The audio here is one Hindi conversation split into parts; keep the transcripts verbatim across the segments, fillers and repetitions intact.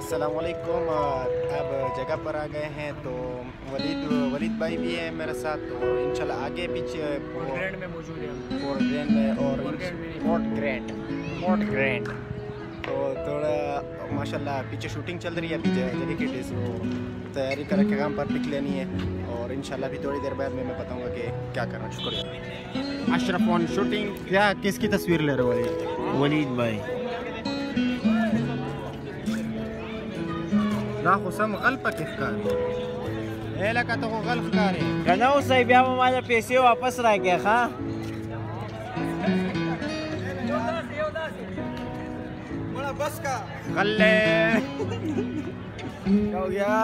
अस्सलामुअलैकुम। अब जगह पर आ गए हैं तो वलीद वलीद भाई भी है मेरे साथ और इंशाल्लाह आगे पीछे फोर्ट ग्रैंड में मौजूद है। फोर्ट ग्रैंड में और फोर्ट ग्रैंड फोर्ट ग्रैंड तो थोड़ा माशाल्लाह पीछे शूटिंग चल रही है। अभी डेलीकेट वो तैयारी करके काम पर पिक लेनी है और इंशाल्लाह भी थोड़ी देर बाद में मैं बताऊंगा कि क्या करना। शुक्रिया। Ashraf on shooting. क्या किसकी तस्वीर ले रहे हो वलीद? वलीद भाई لا خصم غلطة كيف كان؟ إيه لك تقول غلط كاري؟ كنا وصايب يا ماما على بيسي واپس رہ گیا خا बड़ा बस का गल्ले क्या हो गया?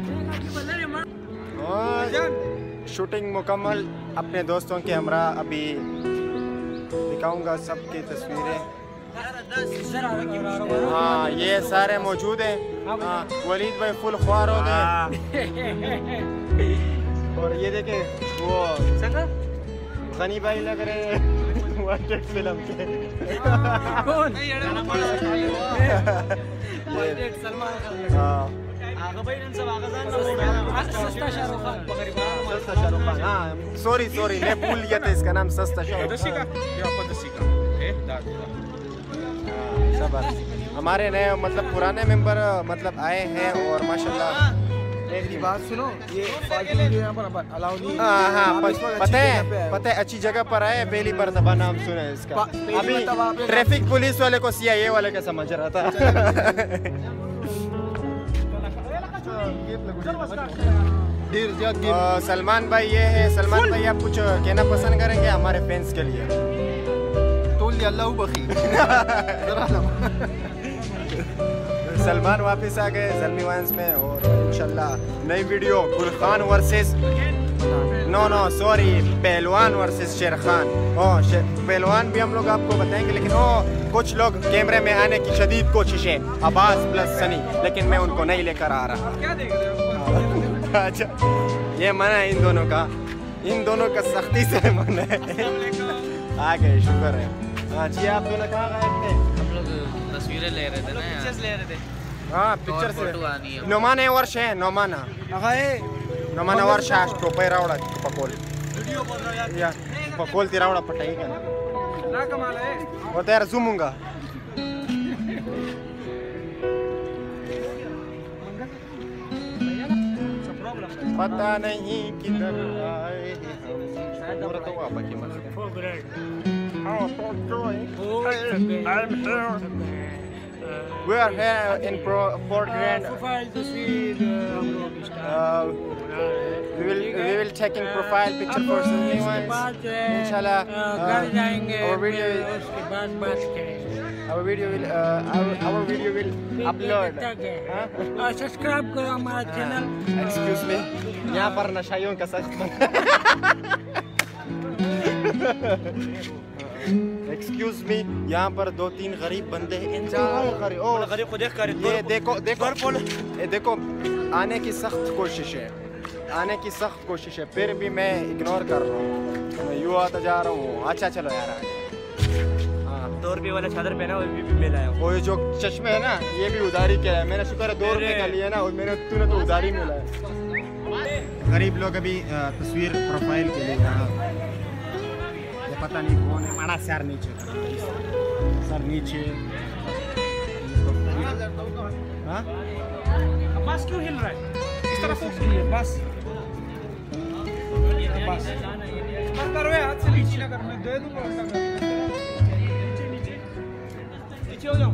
और शूटिंग मुकम्मल अपने दोस्तों के हमरा अभी दिखाऊंगा सबकी तस्वीरें। हाँ ये सारे मौजूद हैं। हाँ वलीद भाई फुल ख्वार हो गए और ये देखे वो गनी भाई लग रहे हैं वांटेड फिल्म के। कौन? हाँ सस्ता शाहरुख खान। हाँ सॉरी सॉरी मैं भूल गया था इसका नाम सस्ता शाहरुख खान। हमारे नए मतलब पुराने मेंबर मतलब आए हैं और माशाल्लाह एक बात सुनो, ये यहाँ पर अलाउ नहीं। हाँ हाँ पता है पता है अच्छी जगह पर आए। पहली मर्तबा नाम सुना है इसका। अभी ट्रैफिक पुलिस वाले को सीआईए वाले का समझ रहा था। सलमान भाई ये है। सलमान भाई आप कुछ कहना पसंद करेंगे हमारे फैंस के लिए? अल्लाह बखी सलमान वापस आ गए ज़ल्मी वाइन्स में और इंशाल्लाह नई video Gulkhan versus no no sorry पहलवान वर्सेस शेर खान। ओ पहलवान भी हम लोग आपको बताएंगे लेकिन ओ कुछ लोग कैमरे में आने की शदीद कोशिश है अब्बास प्लस सनी, लेकिन मैं उनको नहीं लेकर आ रहा। क्या देख रहे हो? अच्छा ये मना है इन दोनों का, इन दोनों का सख्ती से मना है। आ गए शुक्र है। हाँ जी आप दोनों कहाँ गए थे? हम लोग तस्वीरें ले रहे थे ना, पिक्चर्स ले रहे थे। हाँ पिक्चर से नोमाने वर्ष है नोमाना नोमाना वर्ष टोपई रावड़ा पकोल या पकोल ती रावड़ा पटाई का ना कमाल है वो तेरा जूमूंगा। पता नहीं किधर आए हम पूरा तो आप की मत Oh, I'm here. We are here in Fort Grand. Uh, we will we will taking profile picture for Sulmi ones. Inshallah, uh, our video our video will uh, our, our video will upload. हाँ? सब्सक्राइब करो हमारा चैनल। Excuse me. यहाँ पर नशाइयों का सख्त एक्सक्यूज मी यहाँ पर दो तीन गरीब बंदे हैं। गरीब को देख कर ये देखो देखो ये देखो आने की सख्त कोशिश है आने की सख्त कोशिश है फिर भी मैं इग्नोर कर रहा हूँ। मैं यूँ आता जा रहा हूँ। अच्छा चलो यार हाँ दो रुपये वाला चादर पहना वो भी, भी मिला है। वो जो चश्मे है ना ये भी उधारी के है। मैंने शुक्र है दो रुपये का लिया ना और मैंने तूने तो उधारी मिला है। गरीब लोग अभी तस्वीर प्रोफाइल के लिए पता नहीं कौन है। माना सर नीचे सर नीचे हाँ बस क्यों हिल रहा है इस तरफ? बस बस मत करो हाथ से नीचे ना कर, मैं दे दूंगा। नीचे नीचे नीचे हो जाओ।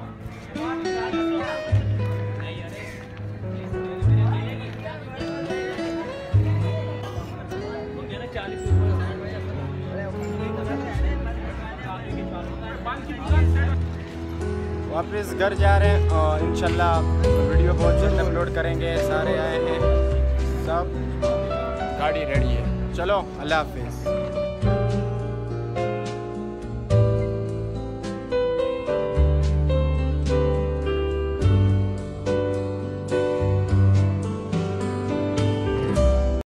वापस घर जा रहे हैं और इंशाल्लाह वीडियो बहुत जल्द अपलोड करेंगे। सारे आए हैं सब गाड़ी रेडी है। चलो अल्लाह हाफिज़।